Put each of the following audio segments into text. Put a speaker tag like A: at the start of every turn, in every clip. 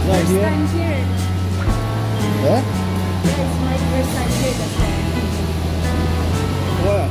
A: Right
B: First
A: here?
B: time here.
A: Yeah?
B: Yeah, it's my first time here. That's why.
A: Where?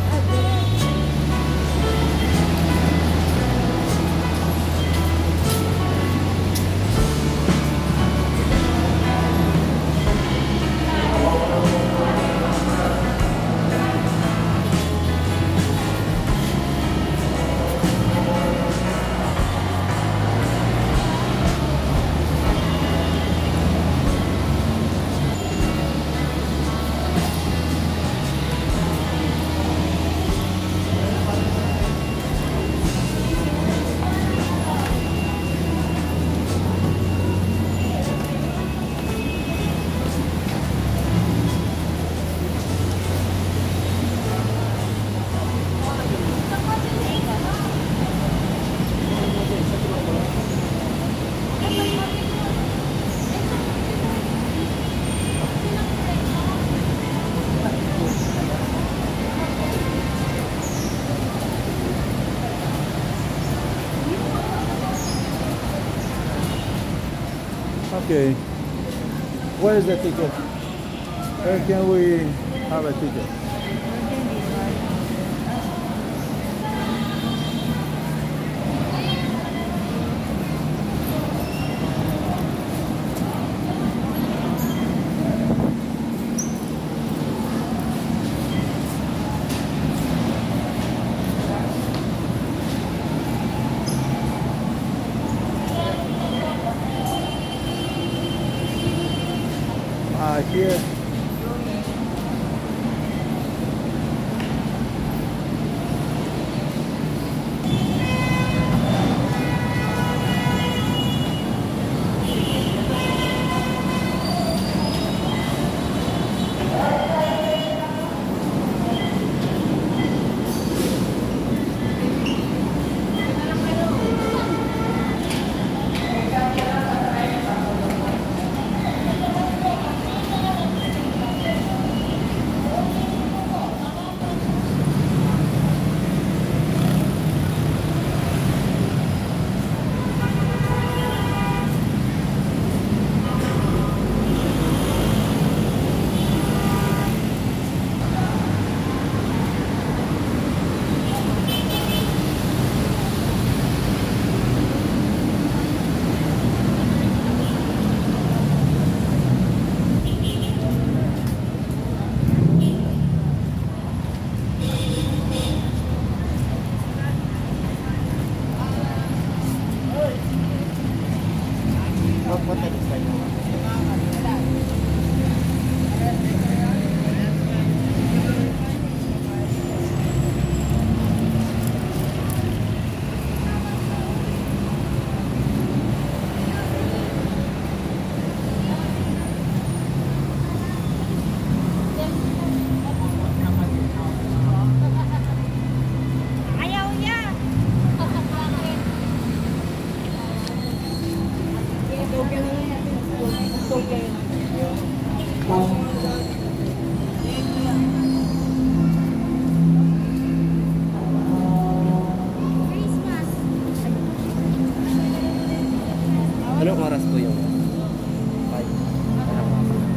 A: Okay. Where is the ticket? Where can we have a ticket? Here. What type of style? Anong oras po yung 5?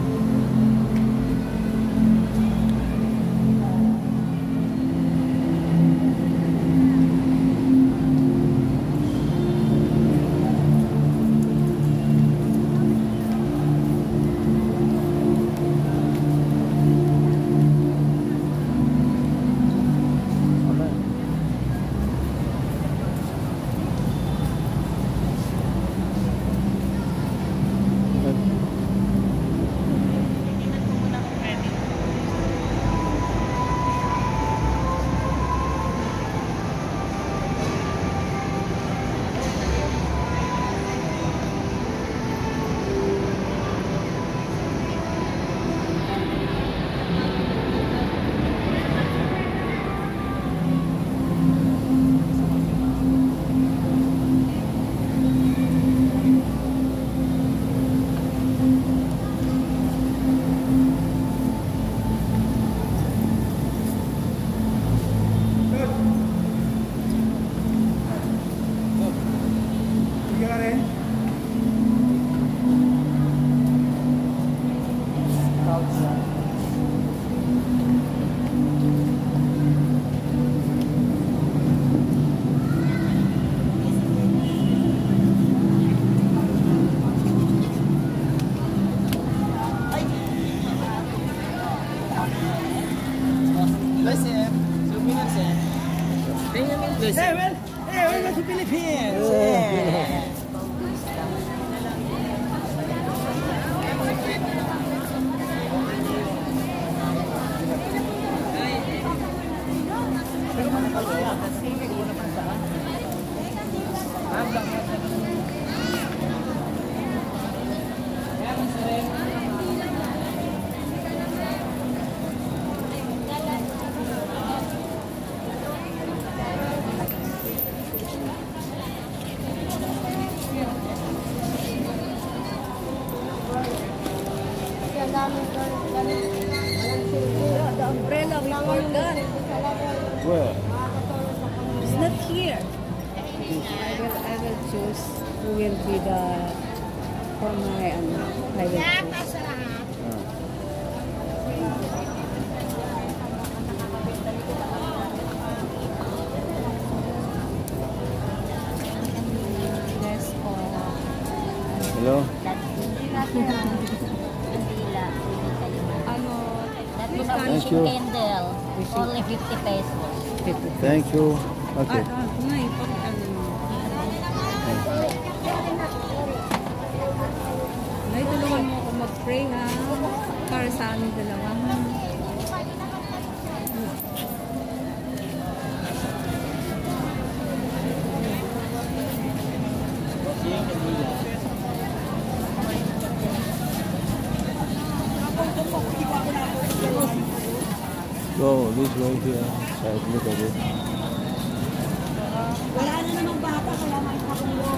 C: welcome to Philippines.
B: The umbrella we forgot.
A: Where?
B: It's not here. I will choose who will be the for my I will choose. Yes, for
A: Hello?
D: Thank
A: you.
D: Candle, only 50 pesos.
A: Thank you. Okay.
B: Nay, tulungan mo ako mag-pray ha. Para sa aming dalawa.
A: So, this way here. Side, look at it.
B: Wala na namang bata, kaya makakakulo.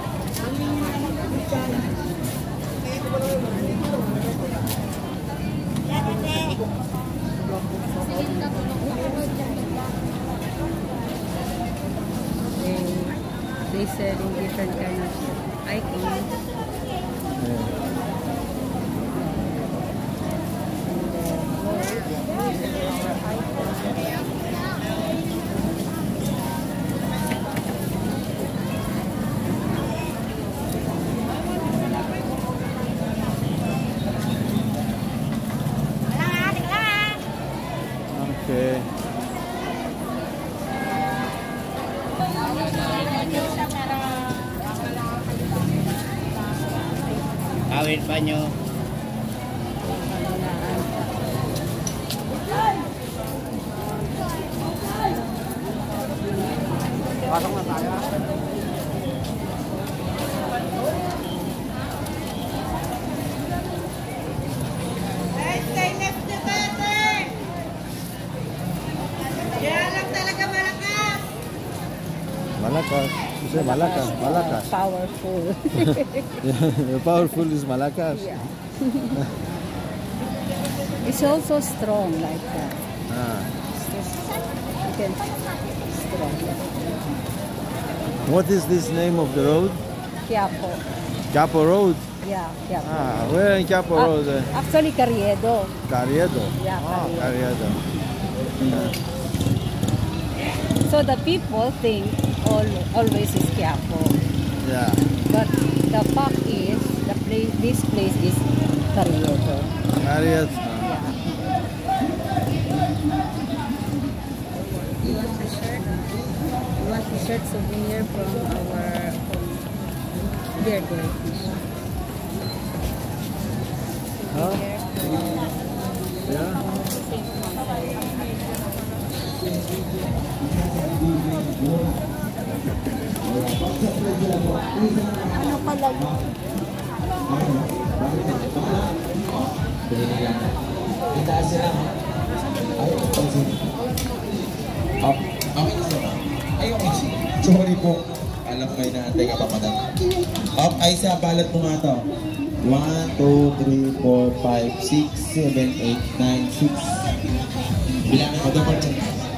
B: They said in different kind of icons.
A: Okay.
C: Awit pa nyo. Pasok na tayo.
A: Malakas. You say Malakas. Malakas.
B: Powerful.
A: Yeah, powerful is Malakas.
B: Yeah. It's also strong like that.
A: Ah.
B: You can strong.
A: What is this name of the road?
B: Quiapo.
A: Quiapo Road.
B: Yeah, Quiapo.
A: Ah, where in Quiapo Road?
B: Actually, Carriedo.
A: Carriedo.
B: Yeah,
A: Ah, Carriedo.
B: So the people think always is Quiapo.
A: Yeah.
B: But the fact is, this place is Carriedo.
A: Carriedo.
B: Yeah. You want a shirt? You want a shirt souvenir from our beer garden.
A: Huh? Yeah.
B: Ano pala yun?
E: Sorry po. Alam ko yung naantay ka pa, madam. Up, ay sa balat mo nga to. 1, 2, 3, 4, 5, 6, 7, 8, 9, 6. Bilangin mo, double check.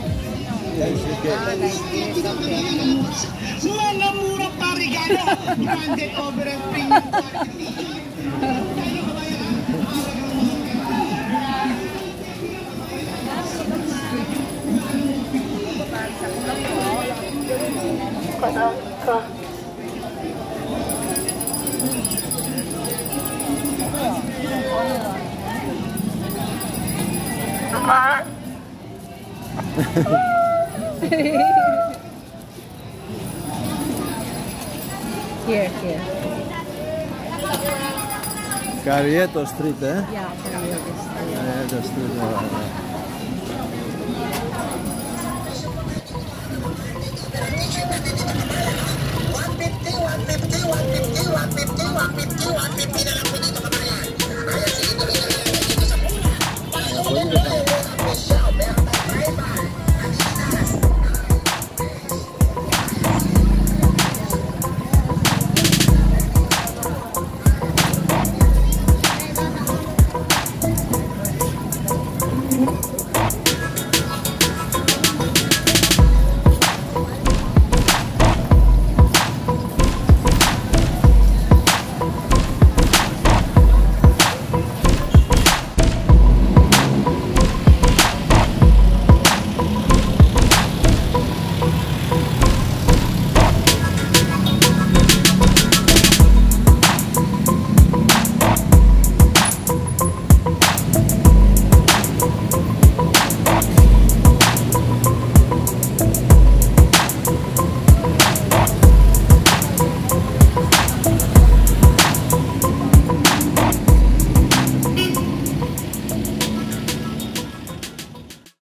C: Mga murang parigala. Branded over and premium quality.
B: Here.
A: Carrieto Street, eh?
B: Yeah, Carriedo Street.
A: Carrieto Street.